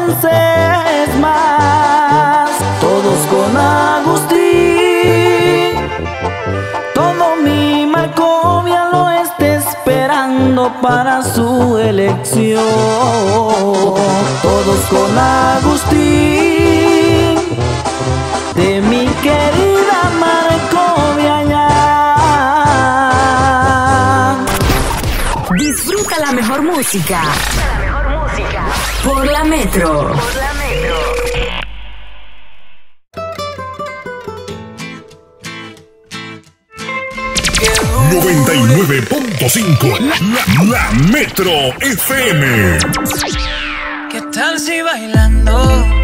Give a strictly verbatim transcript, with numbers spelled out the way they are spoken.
pienses más. Todos con Agustín, todo mi Marcovia lo está esperando para su elección. Todos con Agustín, de mi querida Marcovia ya. Disfruta la mejor música. La mejor música. Por la Metro. Por la Metro. noventa y nueve punto cinco la, la Metro F M. ¿Qué tal si bailando